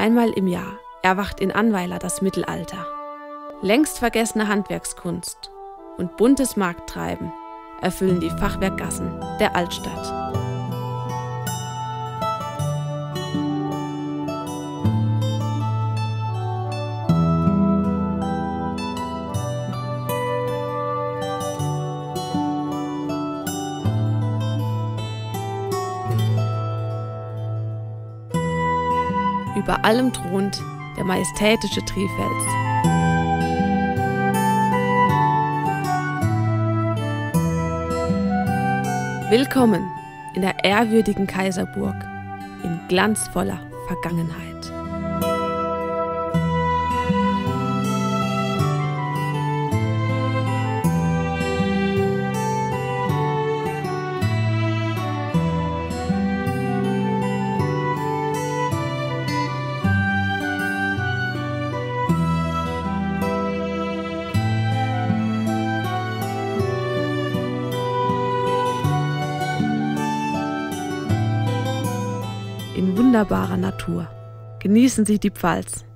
Einmal im Jahr erwacht in Annweiler das Mittelalter. Längst vergessene Handwerkskunst und buntes Markttreiben erfüllen die Fachwerkgassen der Altstadt. Über allem thront der majestätische Trifels. Willkommen in der ehrwürdigen Kaiserburg in glanzvoller Vergangenheit. In wunderbarer Natur genießen Sie die Pfalz